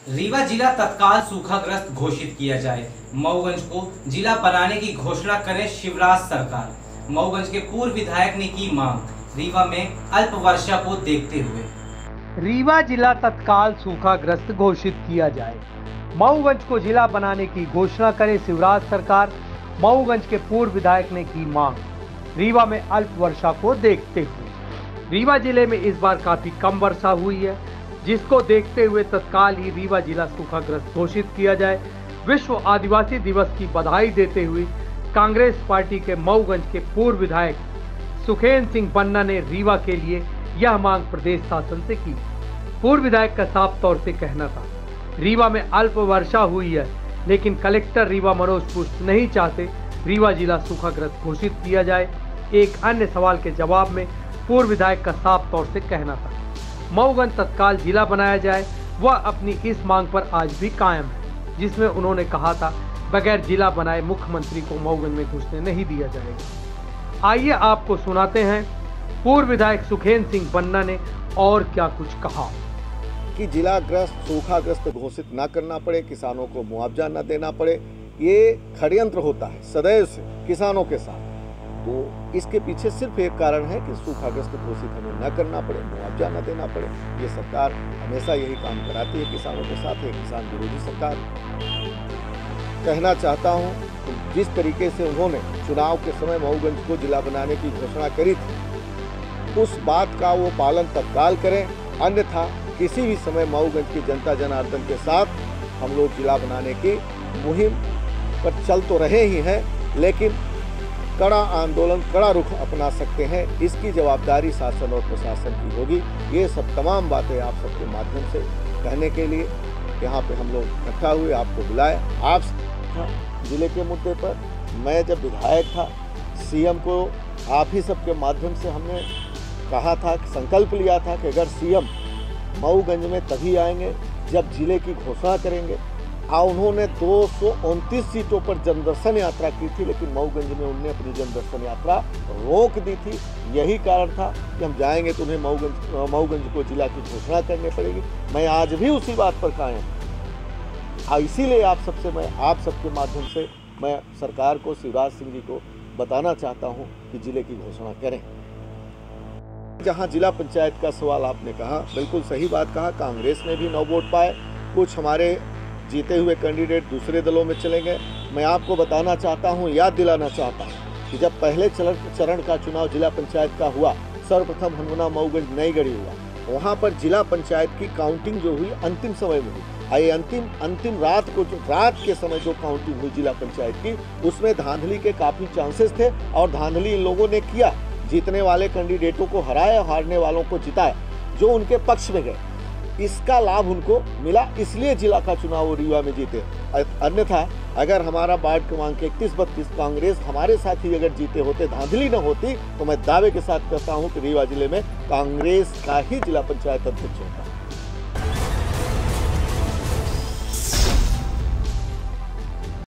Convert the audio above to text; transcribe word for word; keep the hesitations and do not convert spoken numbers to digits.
रीवा जिला तत्काल सूखाग्रस्त घोषित किया जाए। मऊगंज को जिला बनाने की घोषणा करे शिवराज सरकार। मऊगंज के पूर्व विधायक ने की मांग। रीवा में अल्प वर्षा को देखते हुए रीवा जिला तत्काल सूखाग्रस्त घोषित किया जाए। मऊगंज को जिला बनाने की घोषणा करे शिवराज सरकार। मऊगंज के पूर्व विधायक ने की मांग। रीवा में अल्प वर्षा को देखते हुए रीवा जिले में इस बार काफी कम वर्षा हुई है, जिसको देखते हुए तत्काल ही रीवा जिला सूखाग्रस्त घोषित किया जाए। विश्व आदिवासी दिवस की बधाई देते हुए कांग्रेस पार्टी के मऊगंज के पूर्व विधायक सुखेन सिंह पन्ना ने रीवा के लिए यह मांग प्रदेश शासन से की। पूर्व विधायक का साफ तौर से कहना था, रीवा में अल्प वर्षा हुई है, लेकिन कलेक्टर रीवा मनोज पुष्प नहीं चाहते रीवा जिला सूखाग्रस्त घोषित किया जाए। एक अन्य सवाल के जवाब में पूर्व विधायक का साफ तौर से कहना था, मऊगंज तत्काल जिला बनाया जाए। वह अपनी इस मांग पर आज भी कायम है, जिसमें उन्होंने कहा था बगैर जिला बनाए मुख्यमंत्री को मऊगंज में घुसने नहीं दिया जाएगा। आइए आपको सुनाते हैं पूर्व विधायक सुखेन सिंह पन्ना ने और क्या कुछ कहा। कि जिलाग्रस्त सूखाग्रस्त घोषित ना करना पड़े, किसानों को मुआवजा न देना पड़े, ये षड्यंत्र होता है सदैव से किसानों के साथ। तो इसके पीछे सिर्फ एक कारण है कि सूखाग्रस्त घोषित हमें न करना पड़े, मुआवजा न देना पड़े। ये सरकार हमेशा यही काम कराती है किसानों के साथ, है किसान विरोधी सरकार। कहना चाहता हूँ कि जिस तरीके से उन्होंने चुनाव के समय मऊगंज को जिला बनाने की घोषणा करी थी, उस बात का वो पालन तत्काल करें, अन्यथा किसी भी समय मऊगंज की जनता जनार्दन के साथ हम लोग जिला बनाने की मुहिम पर चल तो रहे ही हैं, लेकिन कड़ा आंदोलन, कड़ा रुख अपना सकते हैं। इसकी जवाबदारी शासन और प्रशासन की होगी। ये सब तमाम बातें आप सबके माध्यम से कहने के लिए यहाँ पे हम लोग इकट्ठा हुए, आपको बुलाए। आप जिले के मुद्दे पर मैं जब विधायक था, सीएम को आप ही सबके माध्यम से हमने कहा था, संकल्प लिया था कि अगर सीएम मऊगंज में तभी आएंगे जब जिले की घोषणा करेंगे। आ उन्होंने दो सौ उनतीस सीटों पर जनदर्शन यात्रा की थी, लेकिन मऊगंज में उन्होंने अपनी जनदर्शन यात्रा रोक दी थी। यही कारण था कि हम जाएंगे तो उन्हें मऊगंज मऊगंज को जिला की घोषणा करनी पड़ेगी। मैं आज भी उसी बात पर कायम हूँ। इसीलिए आप सबसे मैं आप सबके माध्यम से मैं सरकार को, शिवराज सिंह जी को बताना चाहता हूँ कि जिले की घोषणा करें। जहाँ जिला पंचायत का सवाल आपने कहा, बिल्कुल सही बात कहा। कांग्रेस ने भी नौ वोट पाए, कुछ हमारे जीते हुए कैंडिडेट दूसरे दलों में चले गए। मैं आपको बताना चाहता हूं, याद दिलाना चाहता हूं कि जब पहले चरण का चुनाव जिला पंचायत का हुआ, सर्वप्रथम हनुमना मऊगंज नई गढ़ी हुआ, वहां पर जिला पंचायत की काउंटिंग जो हुई अंतिम समय में हुई। ये अंतिम अंतिम रात को जो रात के समय जो काउंटिंग हुई जिला पंचायत की, उसमें धांधली के काफी चांसेस थे और धांधली इन लोगों ने किया। जीतने वाले कैंडिडेटों को हराया, हारने वालों को जिताया, जो उनके पक्ष में गए। इसका लाभ उनको मिला, इसलिए जिला का चुनाव वो रीवा में जीते। अन्यथा अगर हमारा वार्ड क्रमांक इकतीस बत्तीस कांग्रेस हमारे साथ ही अगर जीते होते, धांधली न होती, तो मैं दावे के साथ कहता हूं कि रीवा जिले में कांग्रेस का ही जिला पंचायत अध्यक्ष होता।